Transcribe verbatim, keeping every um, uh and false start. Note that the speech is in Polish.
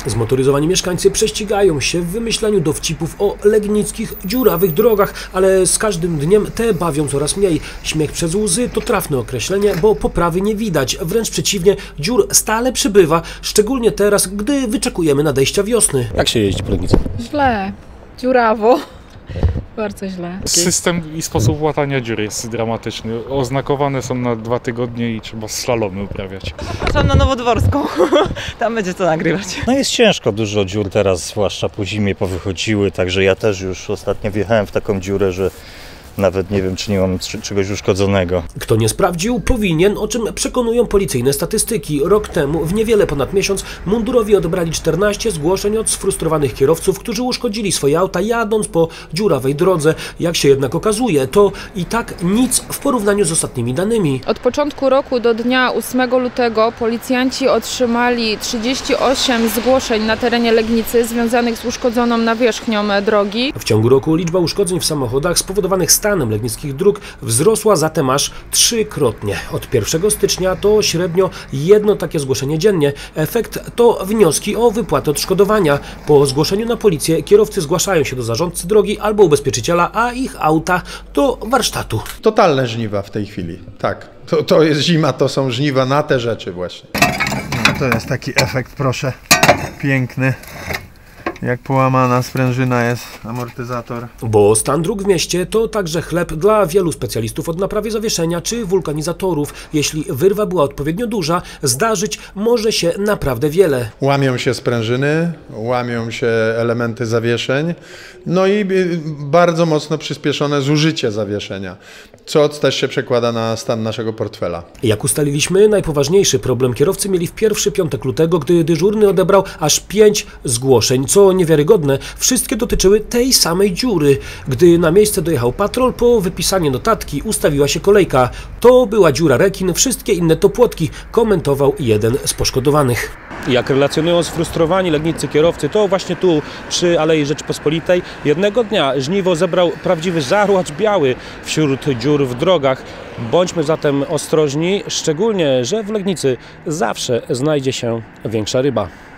Zmotoryzowani mieszkańcy prześcigają się w wymyślaniu dowcipów o legnickich, dziurawych drogach, ale z każdym dniem te bawią coraz mniej. Śmiech przez łzy to trafne określenie, bo poprawy nie widać. Wręcz przeciwnie, dziur stale przybywa, szczególnie teraz, gdy wyczekujemy nadejścia wiosny. Jak się jeździ po Legnicy? Źle, dziurawo. Bardzo źle. System i sposób łatania dziur jest dramatyczny. Oznakowane są na dwa tygodnie i trzeba slalomy uprawiać. Zapraszam na Nowodworską, tam będzie co nagrywać. No jest ciężko, dużo dziur teraz, zwłaszcza po zimie, powychodziły, także ja też już ostatnio wjechałem w taką dziurę, że nawet nie wiem, czy nie mam czegoś uszkodzonego. Kto nie sprawdził, powinien, o czym przekonują policyjne statystyki. Rok temu, w niewiele ponad miesiąc, mundurowi odebrali czternaście zgłoszeń od sfrustrowanych kierowców, którzy uszkodzili swoje auta jadąc po dziurawej drodze. Jak się jednak okazuje, to i tak nic w porównaniu z ostatnimi danymi. Od początku roku do dnia ósmego lutego policjanci otrzymali trzydzieści osiem zgłoszeń na terenie Legnicy związanych z uszkodzoną nawierzchnią drogi. W ciągu roku liczba uszkodzeń w samochodach spowodowanych stanem legnickich dróg wzrosła zatem aż trzykrotnie. Od pierwszego stycznia to średnio jedno takie zgłoszenie dziennie. Efekt to wnioski o wypłatę odszkodowania. Po zgłoszeniu na policję kierowcy zgłaszają się do zarządcy drogi albo ubezpieczyciela, a ich auta do warsztatu. Totalne żniwa w tej chwili, tak. To, to jest zima, to są żniwa na te rzeczy właśnie. No to jest taki efekt, proszę, piękny. Jak połamana sprężyna jest amortyzator. Bo stan dróg w mieście to także chleb dla wielu specjalistów od naprawy zawieszenia czy wulkanizatorów. Jeśli wyrwa była odpowiednio duża, zdarzyć może się naprawdę wiele. Łamią się sprężyny, łamią się elementy zawieszeń, no i bardzo mocno przyspieszone zużycie zawieszenia, co też się przekłada na stan naszego portfela. Jak ustaliliśmy, najpoważniejszy problem kierowcy mieli w pierwszy piątek lutego, gdy dyżurny odebrał aż pięć zgłoszeń, co niewiarygodne, wszystkie dotyczyły tej samej dziury. Gdy na miejsce dojechał patrol, po wypisaniu notatki ustawiła się kolejka. To była dziura rekin, wszystkie inne to płotki, komentował jeden z poszkodowanych. Jak relacjonują sfrustrowani legniccy kierowcy, to właśnie tu przy Alei Rzeczypospolitej jednego dnia żniwo zebrał prawdziwy żarłacz biały wśród dziur w drogach. Bądźmy zatem ostrożni, szczególnie, że w Legnicy zawsze znajdzie się większa ryba.